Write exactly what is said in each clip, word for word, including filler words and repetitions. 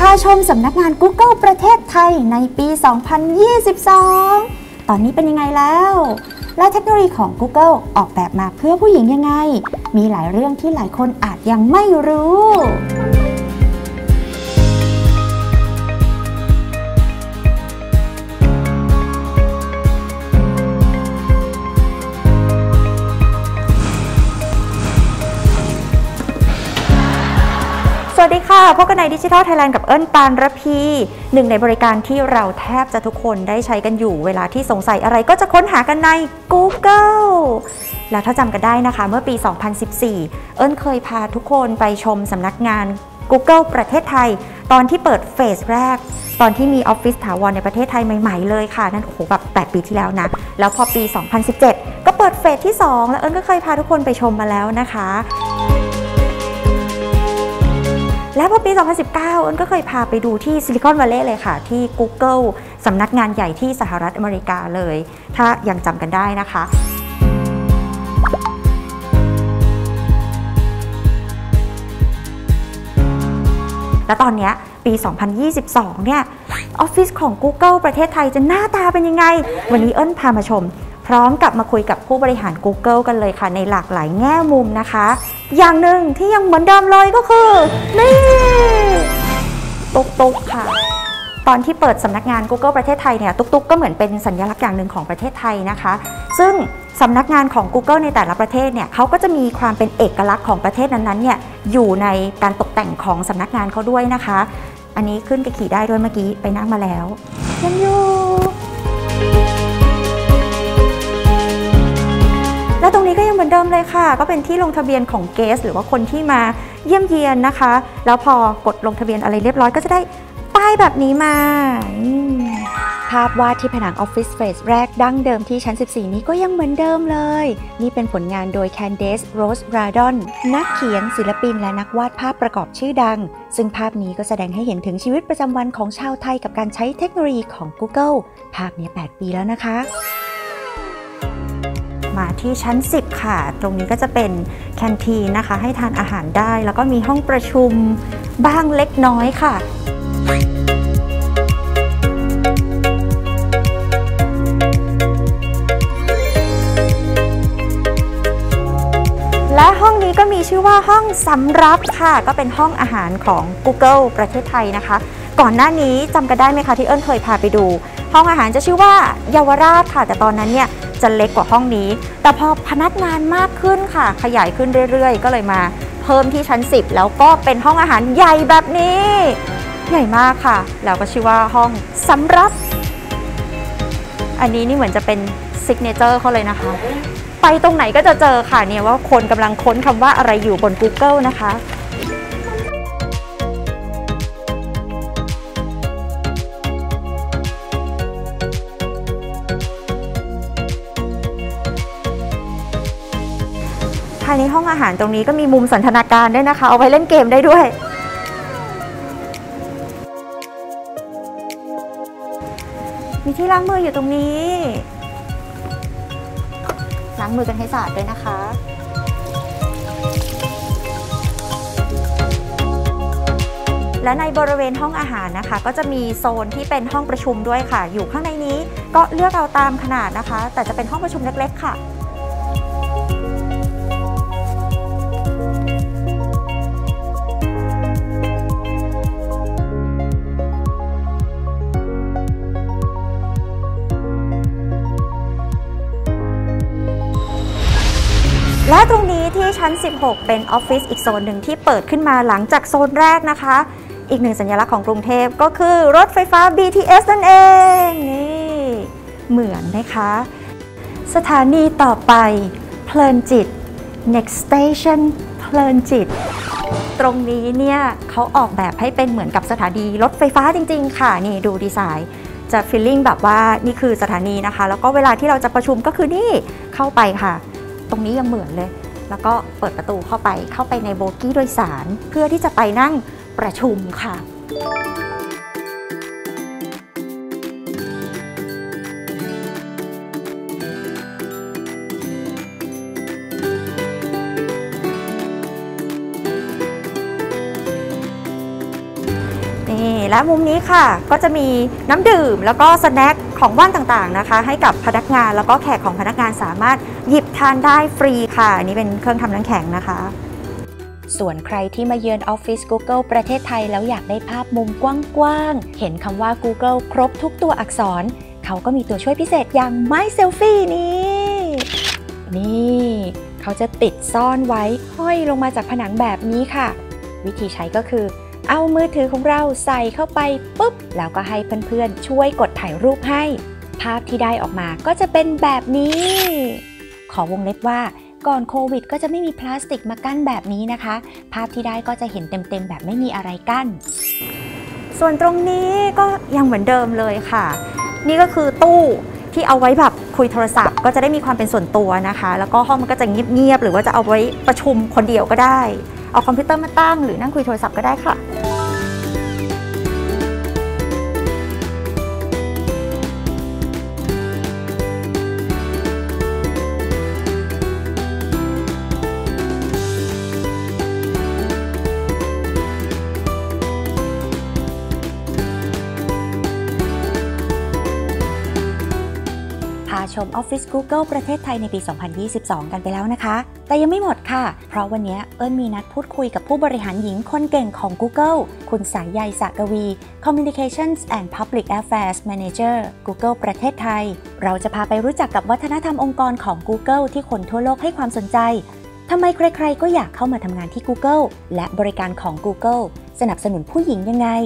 าชมสำนักงาน Google ประเทศไทยในปี สองพันยี่สิบสอง ตอนนี้เป็นยังไงแล้วและเทคโนโลยีของ Google ออกแบบมาเพื่อผู้หญิงยังไงมีหลายเรื่องที่หลายคนอาจยังไม่รู้สวัสดีค่ะพบกันใน Digital Thailand กับเอิ้นปานระพีหนึ่งในบริการที่เราแทบจะทุกคนได้ใช้กันอยู่เวลาที่สงสัยอะไรก็จะค้นหากันใน Google แล้วถ้าจำกันได้นะคะเมื่อปี สองพันสิบสี่ เอิ้นเคยพาทุกคนไปชมสำนักงาน Google ประเทศไทยตอนที่เปิดเฟสแรกตอนที่มีออฟฟิศถาวรในประเทศไทยใหม่ๆเลยค่ะนั่นโอ้โหแบบแปดปีที่แล้วนะแล้วพอปี สองพันสิบเจ็ด ก็เปิดเฟสที่สองแล้วเอิ้นก็เคยพาทุกคนไปชมมาแล้วนะคะและพอปี สองพันสิบเก้า เอิ้นก็เคยพาไปดูที่ซิลิคอนวัลเลย์เลยค่ะที่ Google สำนักงานใหญ่ที่สหรัฐอเมริกาเลยถ้ายังจำกันได้นะคะและตอนนี้ปี สองพันยี่สิบสอง เนี่ยออฟฟิศของ Google ประเทศไทยจะหน้าตาเป็นยังไงวันนี้เอิ้นพามาชมพร้อมกับมาคุยกับผู้บริหาร Google กันเลยค่ะในหลากหลายแง่มุมนะคะอย่างหนึ่งที่ยังเหมือนเดิมเลยก็คือนี่ตุ๊กตุ๊กค่ะตอนที่เปิดสำนักงาน Google ประเทศไทยเนี่ยตุ๊กตุ๊กก็เหมือนเป็นสัญลักษณ์อย่างหนึ่งของประเทศไทยนะคะซึ่งสำนักงานของ Google ในแต่ละประเทศเนี่ยเขาก็จะมีความเป็นเอกลักษณ์ของประเทศนั้นๆเนี่ยอยู่ในการตกแต่งของสำนักงานเขาด้วยนะคะอันนี้ขึ้นไปขี่ได้ด้วยเมื่อกี้ไปนั่งมาแล้วยังอยู่และตรงนี้ก็ยังเหมือนเดิมเลยค่ะก็เป็นที่ลงทะเบียนของเกสหรือว่าคนที่มาเยี่ยมเยียนนะคะแล้วพอกดลงทะเบียนอะไรเรียบร้อยก็จะได้ป้ายแบบนี้มาภาพวาดที่ผนังออฟฟิศเฟสแรกดั้งเดิมที่ชั้นสิบสี่นี้ก็ยังเหมือนเดิมเลยนี่เป็นผลงานโดย Candace Rose Radon นักเขียนศิลปินและนักวาดภาพประกอบชื่อดังซึ่งภาพนี้ก็แสดงให้เห็นถึงชีวิตประจำวันของชาวไทยกับการใช้เทคโนโลยีของ Google ภาพนี้แปดปีแล้วนะคะมาที่ชั้นสิบค่ะตรงนี้ก็จะเป็นแคนทีนนะคะให้ทานอาหารได้แล้วก็มีห้องประชุมบ้างเล็กน้อยค่ะและห้องนี้ก็มีชื่อว่าห้องสำรับค่ะก็เป็นห้องอาหารของ Google ประเทศไทยนะคะก่อนหน้านี้จำกันได้ไหมคะที่เอิ้นเคยพาไปดูห้องอาหารจะชื่อว่าเยาวราชค่ะแต่ตอนนั้นเนี่ยจะเล็กกว่าห้องนี้แต่พอพนักงานมากขึ้นค่ะขยายขึ้นเรื่อยๆก็เลยมาเพิ่มที่ชั้นสิบแล้วก็เป็นห้องอาหารใหญ่แบบนี้ใหญ่มากค่ะแล้วก็ชื่อว่าห้องสำรับอันนี้นี่เหมือนจะเป็นซิกเนเจอร์เขาเลยนะคะไปตรงไหนก็จะเจอค่ะเนี่ยว่าคนกำลังค้นคำว่าอะไรอยู่บน Google นะคะภายในห้องอาหารตรงนี้ก็มีมุมสันทนาการด้วยนะคะเอาไว้เล่นเกมได้ด้วยมีที่ล้างมืออยู่ตรงนี้ล้างมือกันให้สะอาดด้วยนะคะและในบริเวณห้องอาหารนะคะก็จะมีโซนที่เป็นห้องประชุมด้วยค่ะอยู่ข้างในนี้ก็เลือกเอาตามขนาดนะคะแต่จะเป็นห้องประชุมเล็กๆค่ะและตรงนี้ที่ชั้นสิบหกเป็นออฟฟิศอีกโซนหนึ่งที่เปิดขึ้นมาหลังจากโซนแรกนะคะอีกหนึ่งสัญลักษณ์ของกรุงเทพก็คือรถไฟฟ้า บี ที เอส นั่นเองนี่เหมือนไหมคะสถานีต่อไปเพลินจิต next station เพลินจิตตรงนี้เนี่ยเขาออกแบบให้เป็นเหมือนกับสถานีรถไฟฟ้าจริงๆค่ะนี่ดูดีไซน์จะฟีลลิ่งแบบว่านี่คือสถานีนะคะแล้วก็เวลาที่เราจะประชุมก็คือนี่เข้าไปค่ะตรงนี้ยังเหมือนเลยแล้วก็เปิดประตูเข้าไปเข้าไปในโบกี้โดยสารเพื่อที่จะไปนั่งประชุมค่ะ นนี่และมุมนี้ค่ะก็จะมีน้ำดื่มแล้วก็สแน็คของว่างต่างๆนะคะให้กับพนักงานแล้วก็แขกของพนักงานสามารถหยิบทานได้ฟรีค่ะอันนี้เป็นเครื่องทำน้ำแข็งนะคะส่วนใครที่มาเยือนออฟฟิศ Google ประเทศไทยแล้วอยากได้ภาพมุมกว้างๆเห็นคำว่า Google ครบทุกตัวอักษรเขาก็มีตัวช่วยพิเศษอย่าง My Selfie นี่นี่เขาจะติดซ่อนไว้ห้อยลงมาจากผนังแบบนี้ค่ะวิธีใช้ก็คือเอามือถือของเราใส่เข้าไปปุ๊บแล้วก็ให้เพื่อนๆช่วยกดถ่ายรูปให้ภาพที่ได้ออกมาก็จะเป็นแบบนี้ขอวงเล็บว่าก่อนโควิดก็จะไม่มีพลาสติกมากั้นแบบนี้นะคะภาพที่ได้ก็จะเห็นเต็มๆแบบไม่มีอะไรกั้นส่วนตรงนี้ก็ยังเหมือนเดิมเลยค่ะนี่ก็คือตู้ที่เอาไว้แบบคุยโทรศัพท์ก็จะได้มีความเป็นส่วนตัวนะคะแล้วก็ห้องมันก็จะเงียบๆหรือว่าจะเอาไว้ประชุมคนเดียวก็ได้เอาคอมพิวเตอร์มาตั้งหรือนั่งคุยโทรศัพท์ก็ได้ค่ะพาชม Office Google ประเทศไทยในปี สองพันยี่สิบสอง กันไปแล้วนะคะแต่ยังไม่หมดค่ะเพราะวันนี้เอิ้นมีนัดพูดคุยกับผู้บริหารหญิงคนเก่งของ Google คุณสายใยสกวี Communications and Public Affairs Manager Google ประเทศไทยเราจะพาไปรู้จักกับวัฒนธรรมองค์กรของ Google ที่คนทั่วโลกให้ความสนใจทำไมใครๆก็อยากเข้ามาทำงานที่ Google และบริการของ Google สนับสนุนผู้หญิงยังไง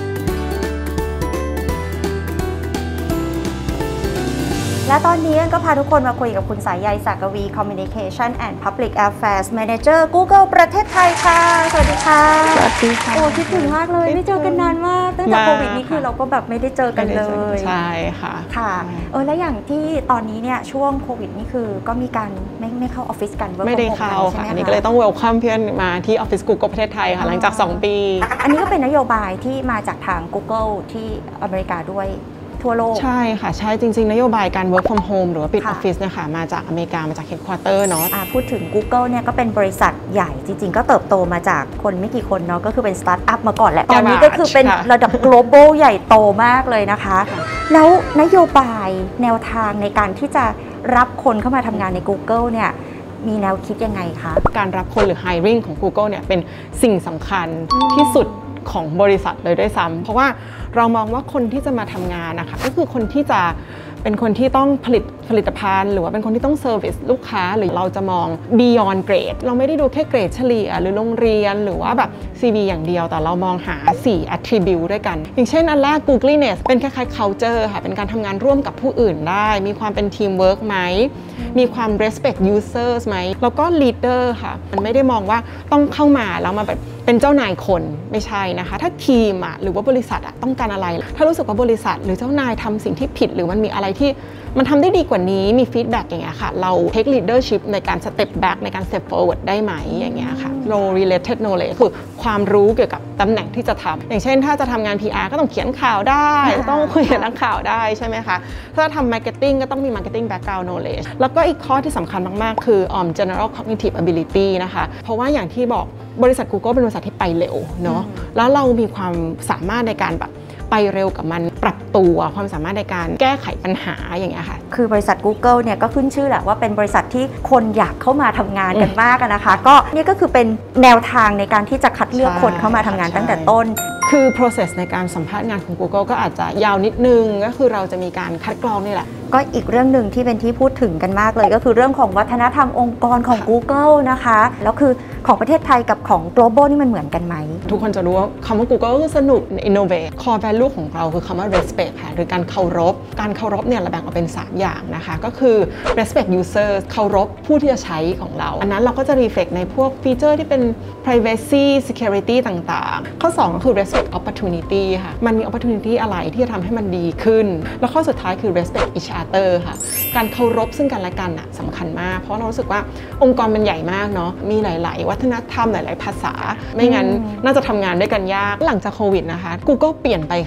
และตอนนี้ก็พาทุกคนมาคุยกับคุณสายใยสากวี Communication and Public Affairs Manager Google ประเทศไทยค่ะสวัสดีค่ะสวัสดีค่ะโอ้คิดถึงมากเลยไม่เจอกันนานมากตั้งแต่โควิดนี้คือเราก็แบบไม่ได้เจอกันเลยใช่ค่ะค่ะเออแล้วอย่างที่ตอนนี้เนี่ยช่วงโควิดนี่คือก็มีการไม่ไม่เข้าออฟฟิศกันไม่ได้เข้าค่ะอันนี้ก็เลยต้องเวลคัมเพื่อนมาที่ออฟฟิศ Google ประเทศไทยค่ะหลังจากสองปีอันนี้ก็เป็นนโยบายที่มาจากทาง Google ที่อเมริกาด้วยทั่วโลกใช่ค่ะใช่จริงๆนโยบายการ work from home หรือว่าปิดออฟฟิศนะคะมาจากอเมริกามาจาก headquarter เนาะพูดถึง Google เนี่ยก็เป็นบริษัทใหญ่จริงๆก็เติบโตมาจากคนไม่กี่คนเนาะก็คือเป็นสตาร์ทอัพมาก่อนแหละตอนนี้ก็คือเป็นระดับ global ใหญ่โตมากเลยนะคะแล้วนโยบายแนวทางในการที่จะรับคนเข้ามาทำงานใน Google เนี่ยมีแนวคิดยังไงคะการรับคนหรือ hiring ของ Google เนี่ยเป็นสิ่งสำคัญที่สุดของบริษัทเลยด้วยซ้ำเพราะว่าเรามองว่าคนที่จะมาทำงานนะคะก็คือคนที่จะเป็นคนที่ต้องผลิตผลิตภัณฑ์หรือว่าเป็นคนที่ต้องเซอร์วิสลูกค้าหรือเราจะมอง beyond grade เราไม่ได้ดูแค่เกรดเฉลี่ยหรือโรงเรียนหรือว่าแบบ ซี วี อย่างเดียวแต่เรามองหาสี่ attribute ด้วยกันอย่างเช่นอันแรก Googliness เป็นคล้ายๆ culture ค่ะเป็นการทำงานร่วมกับผู้อื่นได้มีความเป็น teamwork ไหมมีความ respect users ไหมแล้วก็ leader ค่ะมันไม่ได้มองว่าต้องเข้ามาแล้วมาแบบเป็นเจ้านายคนไม่ใช่นะคะถ้าทีมอ่ะหรือว่าบริษัทอ่ะต้องการอะไรถ้ารู้สึกว่าบริษัทหรือเจ้านายทำสิ่งที่ผิดหรือมันมีอะไรที่มันทำได้ดีกว่านี้มีฟีดแบ็กอย่างเงี้ยค่ะเรา take leadership ในการ step back ในการ step forward ได้ไหมอย่างเงี้ยค่ะ role related knowledge คือความรู้เกี่ยวกับตำแหน่งที่จะทำอย่างเช่นถ้าจะทำงาน พี อาร์ ก็ต้องเขียนข่าวได้ต้องคุยกับนักข่าวได้ใช่ไหมคะถ้าทำ marketing ก็ต้องมี marketing background knowledge แล้วก็อีกข้อที่สำคัญมากๆคือ um, general cognitive ability นะคะเพราะว่าอย่างที่บอกบริษัท Google เป็นบริษัทที่ไปเร็วเนาะแล้วเรามีความสามารถในการแบบไปเร็วกับมันปรับตัวความสามารถในการแก้ไขปัญหาอย่างเงี้ยค่ะคือบริษัท Google เนี่ยก็ขึ้นชื่อแหละว่าเป็นบริษัทที่คนอยากเข้ามาทำงานกันมากนะคะก็นี่ก็คือเป็นแนวทางในการที่จะคัดเลือกคนเข้ามาทำงานตั้งแต่ต้นคือ process ในการสัมภาษณ์งานของ Google ก็อาจจะยาวนิดนึงก็คือเราจะมีการคัดกรองนี่แหละก็อีกเรื่องหนึ่งที่เป็นที่พูดถึงกันมากเลยก็คือเรื่องของวัฒนธรรมองค์กรของ Google นะคะแล้วคือของประเทศไทยกับของ global นี่มันเหมือนกันไหมทุกคนจะรู้ว่าคำว่า Google ก็คือสนุก innovate core value ของเราคือคำว่า respect ค่ะหรือการเคารพการเคารพเนี่ยเราแบ่งออกเป็นสามอย่างนะคะก็คือ respect user เคารพผู้ที่จะใช้ของเราอันนั้นเราก็จะ reflect ในพวกฟีเจอร์ที่เป็น privacy security ต่างๆข้อสองก็คือ respect opportunity ค่ะมันมี opportunity อะไรที่จะทำให้มันดีขึ้นแล้วข้อสุดท้ายคือ respect each other ค่ะการเคารพซึ่งกันและกันน่ะสำคัญมากเพราะเรารู้สึกว่าองค์กรมันใหญ่มากเนาะมีหลายๆวัฒนธรรมหลายๆภาษาไม่งั้นน่าจะทำงานด้วยกันยากหลังจากโควิดนะคะ Google เปลี่ยนไปขนาดไหน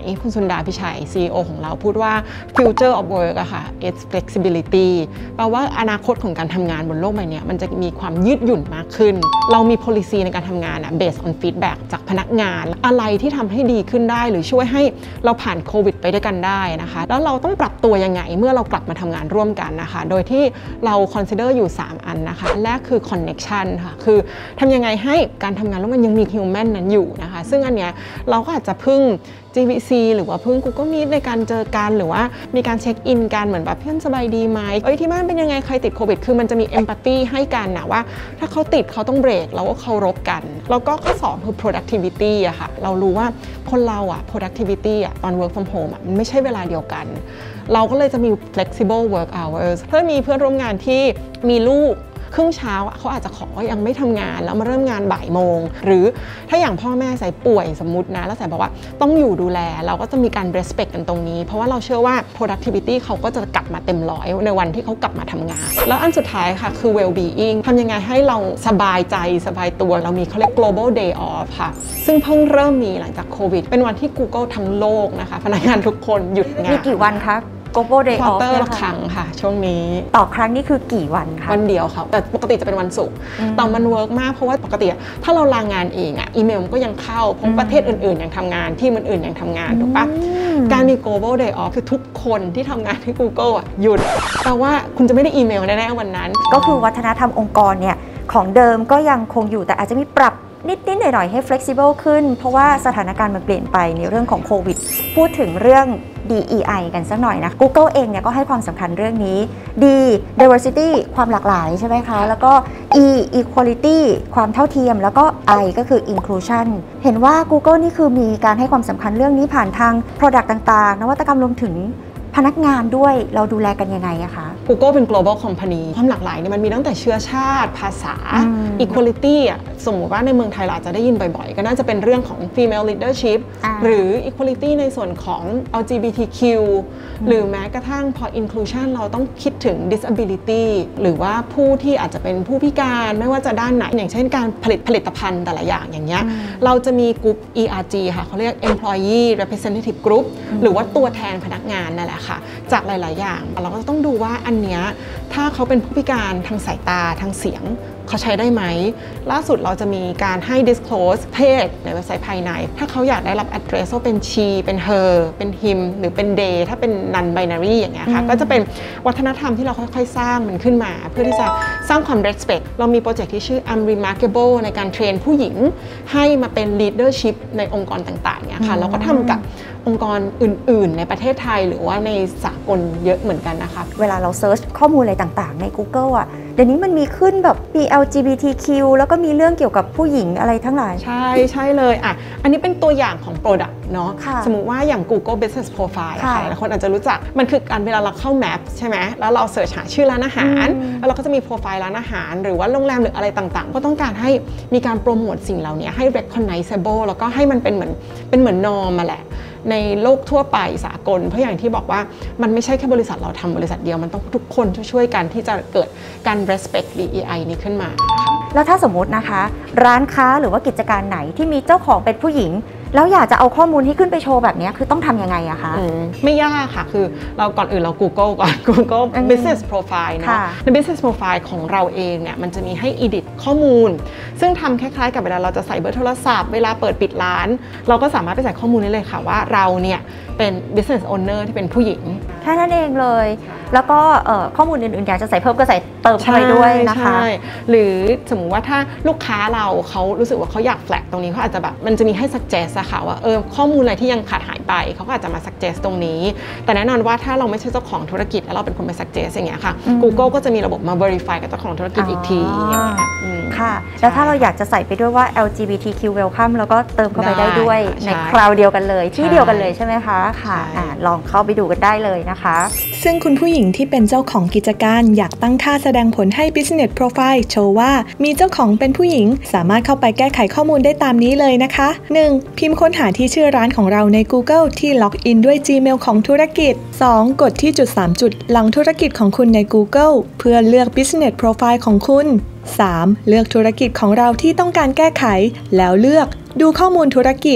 คุณสุนดาพิชัย ซี อี โอ ของเราพูดว่า future of work อะค่ะ it's flexibility แปลว่าอนาคตของการทำงานบนโลกใบนี้มันจะมีความยืดหยุ่นมากขึ้นเรามี policy ในการทำงานอะ based on feedback จากพนักงานอะไรที่ทำให้ดีขึ้นได้หรือช่วยให้เราผ่านโควิดไปด้วยกันได้นะคะแล้วเราต้องปรับตัวยังไงเมื่อเรากลับมาทำงานร่วมกันนะคะโดยที่เรา consider อยู่สามอันนะคะอันแรกคือ connection ค่ะคือทำยังไงให้การทำงานร่วมกันยังมี human นั้นอยู่นะคะซึ่งอันเนี้ยเราก็อาจจะพึ่ง จี วี ซี หรือว่าพึ่ง Google Meet ในการเจอกันหรือว่ามีการเช็คอินกันเหมือนแบบเพื่อนสบายดีไหมเอ้ยที่บ้านเป็นยังไงใครติดโควิดคือมันจะมี empathy ให้กันนะว่าถ้าเขาติดเขาต้องเบรกเราก็เคารพกันแล้วก็ข้อสองคือ productivity อะค่ะเรารู้ว่าคนเราอะ productivity อะตอน work from home อะมันไม่ใช่เวลาเดียวกันเราก็เลยจะมี flexible work hours ถ้ามีเพื่อนร่วมงานที่มีลูกครึ่งเช้าเขาอาจจะขอยังไม่ทำงานแล้วมาเริ่มงานบ่ายโมงหรือถ้าอย่างพ่อแม่ใส่ป่วยสมมุตินะแล้วใส่บอกว่าต้องอยู่ดูแลเราก็จะมีการ respect กันตรงนี้เพราะว่าเราเชื่อว่า productivity เขาก็จะกลับมาเต็มร้อยในวันที่เขากลับมาทำงานแล้วอันสุดท้ายค่ะคือ well being ทำยังไงให้เราสบายใจสบายตัวเรามีเขาเรียก global day off ค่ะซึ่งเพิ่งเริ่มมีหลังจากโควิดเป็นวันที่ Google ทั้งโลกนะคะพนักงานทุกคนหยุดงานมีกี่วันคะ Global Day Off ควอเตอร์ละครั้งค่ะช่วงนี้ต่อครั้งนี่คือกี่วันคะวันเดียวค่ะแต่ปกติจะเป็นวันศุกร์แต่มันเวิร์กมากเพราะว่าปกติถ้าเราลางานเองอะอีเมลก็ยังเข้าเพราะประเทศอื่นๆยังทำงานที่มันอื่นยังทำงานถูกปะการมี Global Day Off คือทุกคนที่ทำงานที่ Google อะหยุดแปลว่าคุณจะไม่ได้อีเมลแน่ๆวันนั้นก็คือวัฒนธรรมองค์กรเนี่ยของเดิมก็ยังคงอยู่แต่อาจจะมีปรับนิดๆหน่อยๆให้ flexible ขึ้นเพราะว่าสถานการณ์มันเปลี่ยนไปในเรื่องของโควิดพูดถึงเรื่อง ดี อี ไอ กันสักหน่อยนะ Google เองเนี่ยก็ให้ความสำคัญเรื่องนี้ D diversity ความหลากหลายใช่ไหมคะแล้วก็ E equality ความเท่าเทียมแล้วก็ I ก็คือ inclusion เห็นว่า Google นี่คือมีการให้ความสำคัญเรื่องนี้ผ่านทาง product ต่างๆนวัตกรรมรวมถึงพนักงานด้วยเราดูแลกันยังไงอะคะ Google เป็น global company ความหลากหลายเนี่ยมันมีตั้งแต่เชื้อชาติภาษา equality อ่ะสมมติว่าในเมืองไทยเราจะได้ยินบ่อยๆก็น่าจะเป็นเรื่องของ female leadership หรือ equality ในส่วนของ แอล จี บี ที คิว หรือแม้กระทั่งพอ inclusion เราต้องคิดถึง disability หรือว่าผู้ที่อาจจะเป็นผู้พิการไม่ว่าจะด้านไหนอย่างเช่นการผลิตผลิตภัณฑ์แต่ละอย่างอย่างเงี้ยเราจะมีกลุ่ม อี อาร์ จี ค่ะเขาเรียก employee representative group หรือว่าตัวแทนพนักงานนั่นแหละค่ะจากหลายๆอย่างเราก็ต้องดูว่าอันเนี้ยถ้าเขาเป็นผู้พิการทางสายตาทางเสียงเขาใช้ได้ไหมล่าสุดเราจะมีการให้ disclose เพศในเว็บไซต์ภายในถ้าเขาอยากได้รับ address ว่าเป็น she เป็น her เป็น him หรือเป็น they ถ้าเป็น non binary อย่างเงี้ยค่ะก็จะเป็นวัฒนธรรมที่เราค่อยๆสร้างมันขึ้นมาเพื่อที่จะสร้างความ respect เรามีโปรเจกต์ที่ชื่อ I'm Remarkable ในการเทรนผู้หญิงให้มาเป็น leadership ในองค์กรต่างๆเนี่ยค่ะเราก็ทำกับองค์กรอื่นๆในประเทศไทยหรือว่าในสากลเยอะเหมือนกันนะคะเวลาเราเซิร์ชข้อมูลอะไรต่างๆใน Google อ่ะเดี๋ยวนี้มันมีขึ้นแบบมี แอล จี บี ที คิว แล้วก็มีเรื่องเกี่ยวกับผู้หญิงอะไรทั้งหลายใช่ใช่เลยอ่ะอันนี้เป็นตัวอย่างของ Product เนาะสมมุติว่าอย่าง Google Business Profile ค่ะหลายคนอาจจะรู้จักมันคือการเวลาเราเข้า Map ใช่ไหมแล้วเราเสิร์ชหาชื่อร้านอาหารแล้วเราก็จะมีโปรไฟล์ร้านอาหารหรือว่าโรงแรมหรืออะไรต่างๆก็ต้องการให้มีการโปรโมทสิ่งเหล่านี้ให้ recognizable แล้วก็ให้มันเป็นเหมือนเป็นเหมือนนอร์มมาแหละในโลกทั่วไปสากลเพราะอย่างที่บอกว่ามันไม่ใช่แค่บริษัทเราทำบริษัทเดียวมันต้องทุกคนช่วยๆกันที่จะเกิดการ respect ดี อี ไอ นี้ขึ้นมาแล้วถ้าสมมุตินะคะร้านค้าหรือว่ากิจการไหนที่มีเจ้าของเป็นผู้หญิงแล้วอยากจะเอาข้อมูลที่ขึ้นไปโชว์แบบนี้คือต้องทำยังไงอะคะไม่ยากค่ะคือเราก่อนอื่นเรา Google ก่อน Google Business Profile เนาะใน Business Profile ของเราเองเนี่ยมันจะมีให้ edit ข้อมูลซึ่งทำคล้ายๆกับเวลาเราจะใส่เบอร์โทรศัพท์เวลาเปิดปิดร้านเราก็สามารถไปใส่ข้อมูลได้เลยค่ะว่าเราเนี่ยเป็น business owner ที่เป็นผู้หญิงแค่นั้นเองเลยแล้วก็ข้อมูลอื่นๆอยากจะใส่เพิ่มก็ใส่เติมเข้าไปด้วยนะคะหรือสมมุติว่าถ้าลูกค้าเราเขารู้สึกว่าเขาอยากแฟลกตรงนี้เขาอาจจะแบบมันจะมีให้ suggest อะค่ะว่าเออข้อมูลอะไรที่ยังขาดหายไปเขาก็อาจจะมา suggest ตรงนี้แต่แน่นอนว่าถ้าเราไม่ใช่เจ้าของธุรกิจแล้วเราเป็นคนไป suggest อย่างเงี้ยค่ะ Google ก็จะมีระบบมา verify กับเจ้าของธุรกิจอีกทีอย่างเงี้ยค่ะแล้วถ้าเราอยากจะใส่ไปด้วยว่า แอล จี บี ที คิว welcome แล้วก็เติมเข้าไปได้ด้วยในคราวเดียวกันเลยที่เดียวกันเลยใช่ไหมคะค่ะลองเข้าไปดูกันได้เลยนะคะซึ่งคุณผู้หญิงที่เป็นเจ้าของกิจการอยากตั้งค่าแสดงผลให้ Business Profile โชว์ว่ามีเจ้าของเป็นผู้หญิงสามารถเข้าไปแก้ไขข้อมูลได้ตามนี้เลยนะคะ หนึ่ง พิมพ์ค้นหาที่ชื่อร้านของเราใน Google ที่ล็อกอินด้วย Gmail ของธุรกิจ สอง กดที่จุดสามจุดหลังธุรกิจของคุณใน Google เพื่อเลือก Business Profile ของคุณ สาม เลือกธุรกิจของเราที่ต้องการแก้ไขแล้วเลือกดูข้อมูลธุรกิจ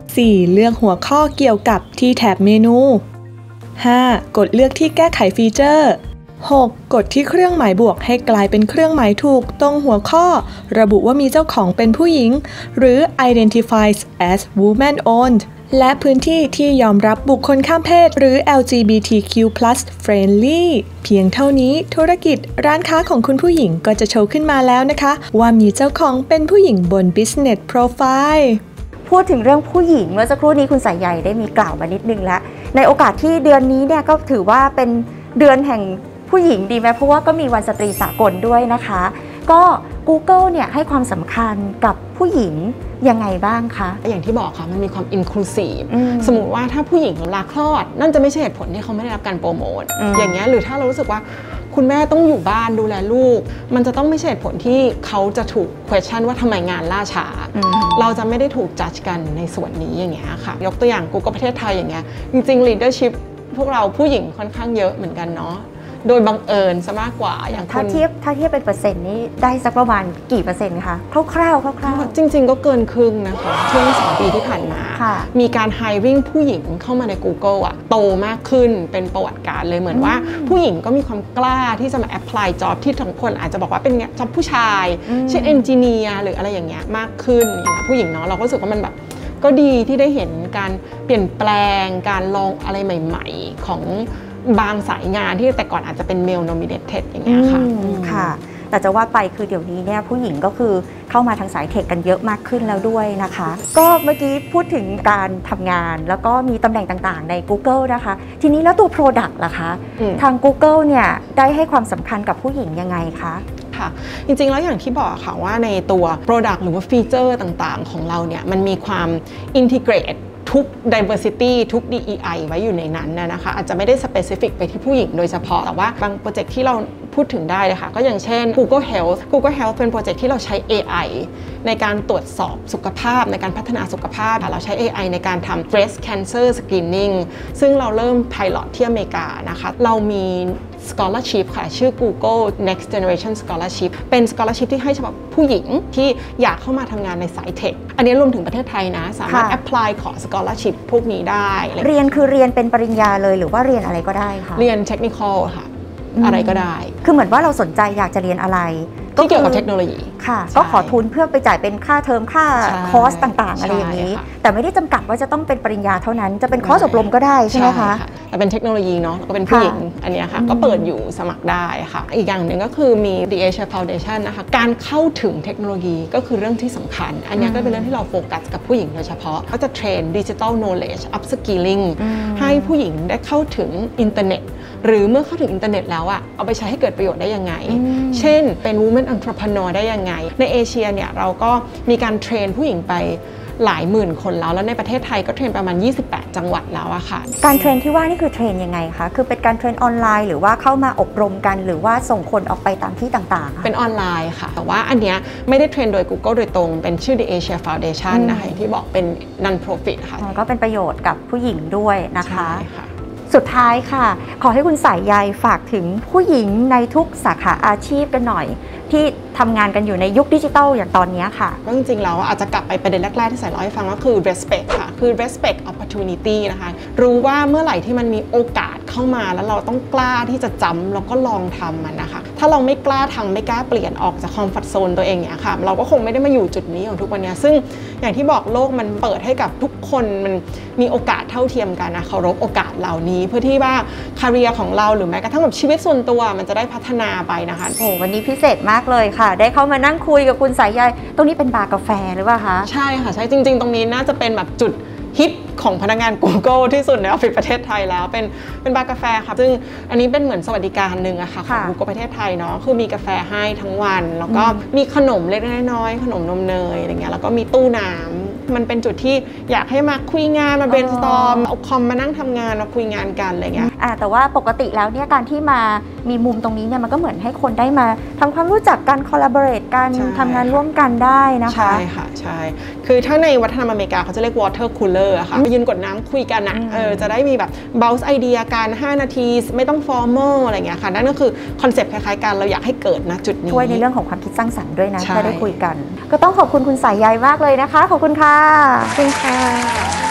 สี่ เลือกหัวข้อเกี่ยวกับที่แถบเมนู ห้า กดเลือกที่แก้ไขฟีเจอร์ หก กดที่เครื่องหมายบวกให้กลายเป็นเครื่องหมายถูกตรงหัวข้อระบุว่ามีเจ้าของเป็นผู้หญิงหรือ identifies as woman owned และพื้นที่ที่ยอมรับบุคคลข้ามเพศหรือ แอล จี บี ที คิว พลัส friendly เพียงเท่านี้ธุรกิจร้านค้าของคุณผู้หญิงก็จะโชว์ขึ้นมาแล้วนะคะว่ามีเจ้าของเป็นผู้หญิงบน business profile พูดถึงเรื่องผู้หญิงเมื่อสักครู่นี้คุณสายใยได้มีกล่าวมานิดนึงแล้วในโอกาสที่เดือนนี้เนี่ยก็ถือว่าเป็นเดือนแห่งผู้หญิงดีไหมเพราะว่าก็มีวันสตรีสากลด้วยนะคะก็ Google เนี่ยให้ความสำคัญกับผู้หญิงยังไงบ้างคะอย่างที่บอกค่ะมันมีความ inclusive สมมติว่าถ้าผู้หญิงลาคลอดนั่นจะไม่ใช่เหตุผลที่เขาไม่ได้รับการโปรโมท อ, อย่างเงี้ยหรือถ้าเรารู้สึกว่าคุณแม่ต้องอยู่บ้านดูแลลูกมันจะต้องไม่ใช่เหตุผลที่เขาจะถูก question ว่าทำไมงานล่าช้าเราจะไม่ได้ถูก judge กันในส่วนนี้อย่างเงี้ยค่ะยกตัวอย่าง Google ประเทศไทยอย่างเงี้ยจริงๆ leadership พวกเราผู้หญิงค่อนข้างเยอะเหมือนกันเนาะโดยบังเอิญซะมากกว่าอย่างถ้าเทียบถ้าเทียบเป็นเปอร์เซ็นต์นี้ได้สักประมาณกี่เปอร์เซ็นต์คะคร่าวๆคร่าวๆจริงๆก็เกินครึ่งนะคะช่วงสองปีที่ผ่านมามีการ hiring ผู้หญิงเข้ามาใน Google อะโตมากขึ้นเป็นประวัติการเลยเหมือนว่าผู้หญิงก็มีความกล้าที่จะมา apply job ที่ทั้งคนอาจจะบอกว่าเป็น job ผู้ชายเช่น engineer หรืออะไรอย่างเงี้ยมากขึ้นอย่างผู้หญิงเนาะเราก็รู้สึกว่ามันแบบก็ดีที่ได้เห็นการเปลี่ยนแปลงการลองอะไรใหม่ๆของบางสายงานที่แต่ก่อนอาจจะเป็น male nominated อย่างเงี้ยค่ะค่ะแต่จะว่าไปคือเดี๋ยวนี้เนี่ยผู้หญิงก็คือเข้ามาทางสายเทคกันเยอะมากขึ้นแล้วด้วยนะคะก็เมื่อกี้พูดถึงการทำงานแล้วก็มีตำแหน่งต่างๆใน Google นะคะทีนี้แล้วตัว Product ล่ะคะทาง Google เนี่ยได้ให้ความสำคัญกับผู้หญิงยังไงคะค่ะจริงๆแล้วอย่างที่บอกค่ะว่าในตัว Product หรือว่าฟีเจอร์ต่างๆของเราเนี่ยมันมีความ integrateทุก diversity ทุก ดี อี ไอ ไว้อยู่ในนั้นนะคะอาจจะไม่ได้ specific ไปที่ผู้หญิงโดยเฉพาะแต่ว่าบางโปรเจกต์ที่เราพูดถึงได้เลยค่ะก็อย่างเช่น Google Health Google Health เป็นโปรเจกต์ที่เราใช้ เอ ไอ ในการตรวจสอบสุขภาพในการพัฒนาสุขภาพเราใช้ เอ ไอ ในการทำ breast cancer screening ซึ่งเราเริ่ม pilot ที่อเมริกานะคะเรามี scholarship ค่ะชื่อ Google Next Generation Scholarship เป็น scholarship ที่ให้เฉพาะผู้หญิงที่อยากเข้ามาทำงานในสายเทคอันนี้รวมถึงประเทศไทยนะสามารถ apply ขอ scholarship พวกนี้ได้เรียนคือเรียนเป็นปริญญาเลยหรือว่าเรียนอะไรก็ได้คะเรียน technical ค่ะอะไรก็ได้คือเหมือนว่าเราสนใจอยากจะเรียนอะไรที่เกี่ยวกับเทคโนโลยีค่ะก็ขอทุนเพื่อไปจ่ายเป็นค่าเทอมค่าคอร์สต่างๆอะไรอย่างนี้แต่ไม่ได้จำกัดว่าจะต้องเป็นปริญญาเท่านั้นจะเป็นคอร์สอบรมก็ได้ใช่ไหมคะแต่เป็นเทคโนโลยีเนาะก็เป็นผู้หญิงอันนี้ค่ะก็เปิดอยู่สมัครได้ค่ะอีกอย่างหนึ่งก็คือมี The Asia Foundation นะคะการเข้าถึงเทคโนโลยีก็คือเรื่องที่สำคัญอันนี้ก็เป็นเรื่องที่เราโฟกัสกับผู้หญิงโดยเฉพาะก็จะเทรน Digital Knowledge Upskilling ให้ผู้หญิงได้เข้าถึงอินเทอร์เน็ตหรือเมื่อเข้าถึงอินเทอร์เน็ตแล้วอะเอาไปใช้ให้เกิดประโยชน์ได้ยังไงเช่นเป็น Women Entrepreneur ได้ยังไงในเอเชียเนี่ยเราก็มีการเทรนผู้หญิงไปหลายหมื่นคนแล้วแล้วในประเทศไทยก็เทรนประมาณยี่สิบแปดจังหวัดแล้วอะค่ะการเทรนที่ว่านี่คือเทรนยังไงคะคือเป็นการเทรนออนไลน์หรือว่าเข้ามาอบรมกันหรือว่าส่งคนออกไปตามที่ต่างๆเป็นออนไลน์ค่ะแต่ว่าอันเนี้ยไม่ได้เทรนโดย Google โดยตรงเป็นชื่อ The Asia Foundation นะคะที่บอกเป็น non-profit ค่ะก็เป็นประโยชน์กับผู้หญิงด้วยนะคะสุดท้ายค่ะขอให้คุณสายใยฝากถึงผู้หญิงในทุกสาขาอาชีพกันหน่อยที่ทำงานกันอยู่ในยุคดิจิทัลอย่างตอนนี้ค่ะก็จริงๆแล้วอาจจะกลับไปประเด็นแรกๆที่สายเล่าให้ฟังก็คือ respect ค่ะคือ respect opportunity นะคะรู้ว่าเมื่อไหร่ที่มันมีโอกาสเข้ามาแล้วเราต้องกล้าที่จะจำแล้วก็ลองทำมันนะคะถ้าเราไม่กล้าทำไม่กล้าเปลี่ยนออกจากคอมฟอร์ทโซนตัวเองเนี่ยค่ะเราก็คงไม่ได้มาอยู่จุดนี้ของทุกวันนี้ซึ่งอย่างที่บอกโลกมันเปิดให้กับทุกคนมันมีโอกาสเท่าเทียมกันนะเคารพโอกาสเหล่านี้เพื่อที่ว่าคาเรียของเราหรือแม้กระทั่งแบบชีวิตส่วนตัวมันจะได้พัฒนาไปนะคะโอ้วันนี้พิเศษมากเลยค่ะได้เข้ามานั่งคุยกับคุณสายใยตรงนี้เป็นบาร์กาแฟหรือเปล่าคะใช่ค่ะใช่จริงๆตรงนี้น่าจะเป็นแบบจุดฮิตของพนักงาน Google ที่สุดในออฟฟิศประเทศไทยแล้วเป็นเป็นบาร์กาแฟค่ะซึ่งอันนี้เป็นเหมือนสวัสดิการหนึ่งอะค่ะของ Google ประเทศไทยเนาะคือมีกาแฟให้ทั้งวันแล้วก็มีขนมเล็กน้อยๆขนมนมเนยอะไรเงี้ยแล้วก็มีตู้น้ำมันเป็นจุดที่อยากให้มาคุยงานมา brainstorm เอาคอมมานั่งทำงานมาคุยงานกันอะไรเงี้ยอ่าแต่ว่าปกติแล้วเนี่ยการที่มามีมุมตรงนี้เนี่ยมันก็เหมือนให้คนได้มาทำความรู้จักกัน collaborate กันทำงานร่วมกันได้นะคะใช่ค่ะใช่คือถ้าในวัฒนธรรมอเมริกาเขาจะเรียก water cooler อะค่ะยืนกดน้ำคุยกันอะเออจะได้มีแบบ bounce ไอเดียกันห้านาทีไม่ต้อง formal อะไรเงี้ยค่ะนั่นก็คือคอนเซ็ปต์คล้ายๆกันเราอยากให้เกิดนะจุดนี้ช่วยในเรื่องของความคิดสร้างสรรค์ด้วยนะที่ได้คุยกันก็ต้องขอบคุณคุณสายใยมากเลยนะคะขอบคุณค่ะขอบคุณค่ะ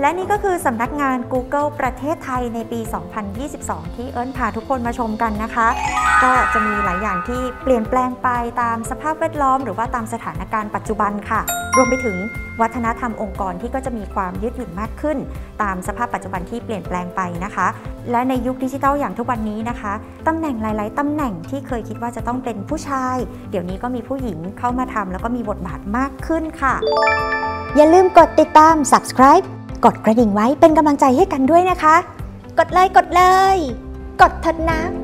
และนี่ก็คือสำนักงาน Google ประเทศไทยในปี สองพันยี่สิบสอง ที่เอิ้นพาทุกคนมาชมกันนะคะ ก็จะมีหลายอย่างที่เปลี่ยนแปลงไปตามสภาพแวดล้อมหรือว่าตามสถานการณ์ปัจจุบันค่ะรวมไปถึงวัฒนธรรมองค์กรที่ก็จะมีความยืดหยุ่นมากขึ้นตามสภาพปัจจุบันที่เปลี่ยนแปลงไปนะคะและในยุคดิจิทัลอย่างทุกวันนี้นะคะตำแหน่งหลายๆตำแหน่งที่เคยคิดว่าจะต้องเป็นผู้ชายเดี๋ยวนี้ก็มีผู้หญิงเข้ามาทำแล้วก็มีบทบาทมากขึ้นค่ะอย่าลืมกดติดตาม Subscribe กดกระดิ่งไว้เป็นกำลังใจให้กันด้วยนะคะกดเลยกดเลยกดเถิดนะ